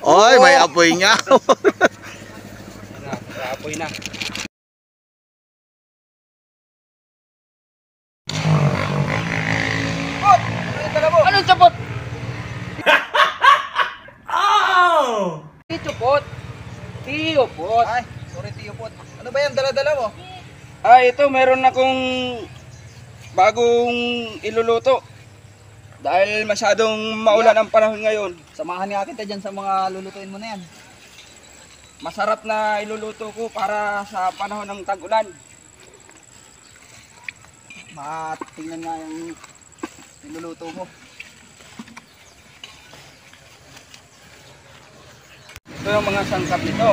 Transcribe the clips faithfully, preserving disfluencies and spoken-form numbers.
Oy, may apoy nga. May apoy na. Pot! Anong chupot? Oh! Tiyo pot. Tiyo pot. Ay, sorry Tiyo Pot. Ano ba yan? Dala-dala mo? Ay, ito meron akong bagong iluluto. Dahil masyadong maulan ang panahon ngayon. Samahan nga kita dyan sa mga lulutuin mo na yan. Masarap na iluluto ko para sa panahon ng tag-ulan. Matingnan nga yung niluluto mo. Ito yung mga sangkap nito.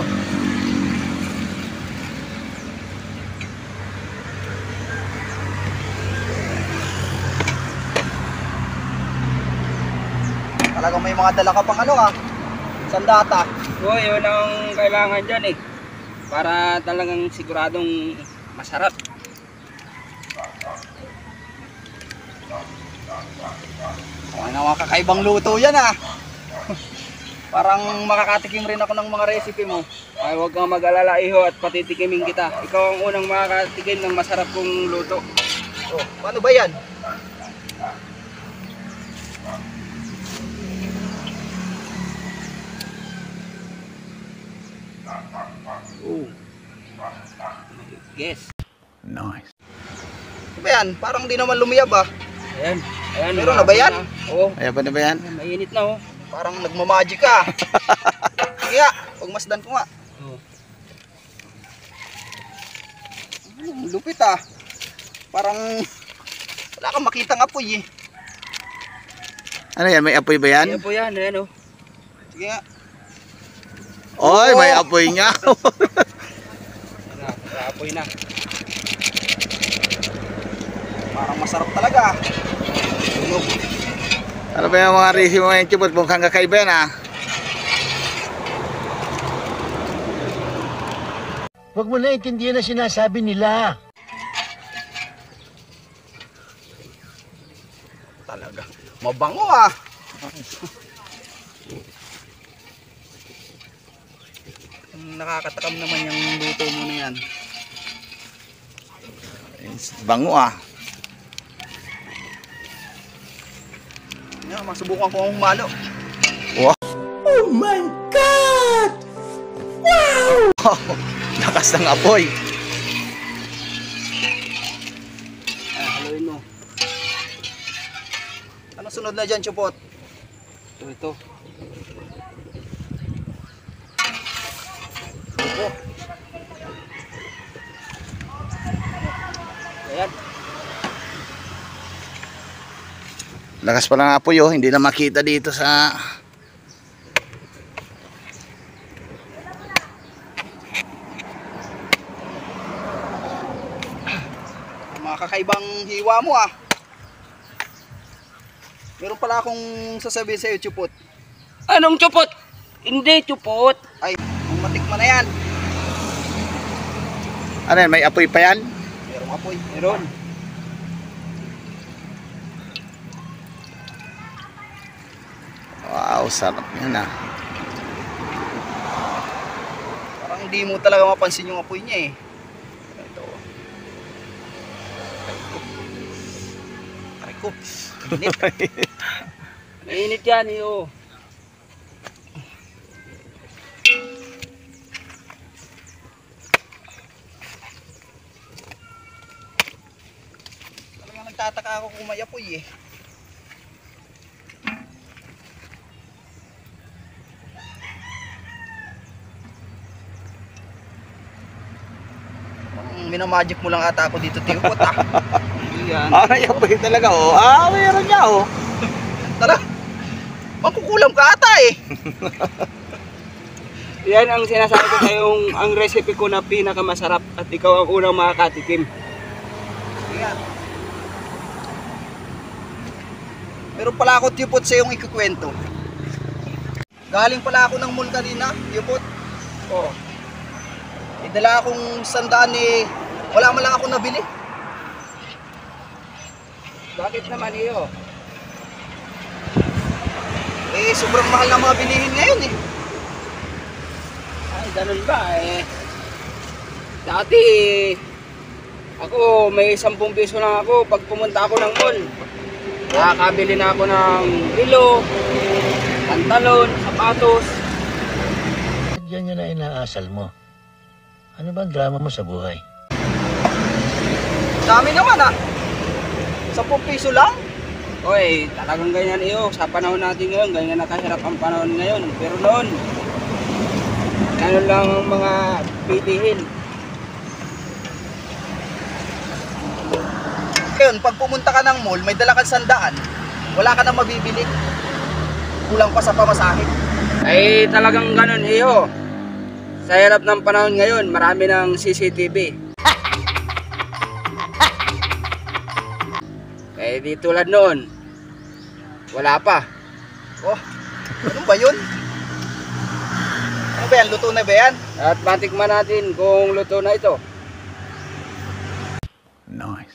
Talagang may mga dala ka pang ano ah. Sandata. So, yun ang kailangan dyan eh. Para talagang siguradong masarap. Ano mga kakaibang luto yan ah. Parang makakatikim rin ako ng mga recipe mo. Ay, huwag kang mag-alala iho at patitikimin kita. Ikaw ang unang makakatikim ng masarap kong luto. Oh, paano ba yan? Oh. Yes. Nice. Ano ba yan? Parang di naman lumiyab ah. Ayan. Ayan. Meron na ba yan? Oo. Ayan pa na ba yan? Mainit na oh. Parang nagmamagic ka. Kaya, pagmasdan ko nga. Oh. Ang lupit ah. Parang wala kang makitang apoy eh. Ano yan? May apoy ba yan? Ayan po yan. Ayan oh. Sige nga. Oy, may apoy nga. Ayan na. May apoy na. Parang masarap talaga. Tunog. Ano ba yung mga recipe mo ngayon, Chupot? Mukhang kakaiba yan ah. Huwag mo na intindihan na sinasabi nila. Talaga. Mabango ah. Nakakatakam naman yung luto mo na yan. Bango ah. Yan, masubukan ko ang humalo. Wow. Oh my God! Wow! Lakas ng apoy. Ah, haluin mo. Ano sunod na dyan, Chupot? Ito, ito. Oh, Ayan. Lakas pa ng apoy oh. Hindi na makita dito sa... mga kakaibang hiwa mo ah. Meron pala akong sasabihin sa'yo, Chupot. Anong chupot? Hindi chupot. Ay, kung matikman na yan. Ano yan? May apoy pa yan? Merong apoy. Meron. Wow, sarap yan ah. Parang hindi mo talaga mapansin yung apoy niya eh. Ito. Aray ko. Init. Mainit yan iyo. Talagang nagtataka ako kung may apoy eh. Minamagic mo lang ata ako dito, Tiyo Pot ah. Yan. Ah, may apoy talaga oh. Ah, mayroon niya oh. Tara. Mangkukulam ka ata eh. Yan ang sinasabi ko sa yung ang recipe ko na pinakamasarap at ikaw ang unang makakatikim. Yan. Meron pala ako, Tiyo Pot, sa yung ikukwento. Galing pala ako ng mall kanina, Tiyo Pot. Oh. Idala akong sandaan eh. Wala man lang ako nabili. Bakit naman iyo? Eh, sobrang mahal na mga bilihin ngayon eh. ganun ba eh. Dati, ako may sampung piso lang ako pag pumunta ako ng mall. Nakakabili na ako ng relo, pantalon, sapatos. Yan yun na inaasal mo. Ano ba ang drama mo sa buhay? Dami naman ah. Sampung piso lang? Oy, talagang ganyan iyo. Sa panahon natin ngayon, ganyan na kahirap ang panahon ngayon. Pero noon, ganun lang ang mga bilihin. Ngayon, pag pumunta ka ng mall, may dala kang sandaan, wala ka nang mabibili. Kulang pa sa pamasahe. Ay talagang ganun iyo. Sa hirap ng panahon ngayon, marami ng C C T V. Kaya di tulad noon, wala pa. Oh, ano ba yun? Ano ba yan? Luto na ba yan? At matikman natin kung luto na ito. Nice.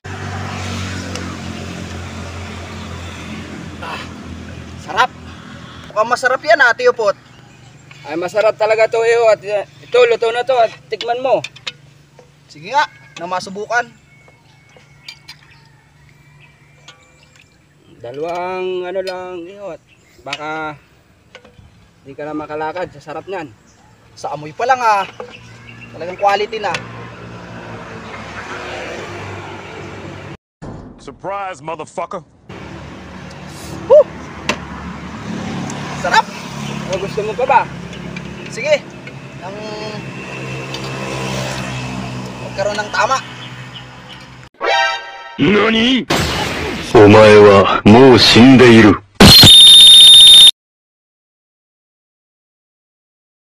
Sarap. Mukhang masarap yan ah, Tio Pot. Ay masarap talaga to iyo at uh, ito luto na to at tikman mo. Sige nga, na masubukan. Dalawang ano lang iyo at baka hindi ka na makalakad sa sarap niyan. Sa amoy pa lang ah. Talagang quality na. Surprise, motherfucker. Woo! Sarap. O gusto mo pa ba? Sige. Ang magkaroon ng tama. 何？お前はもう死んでいる。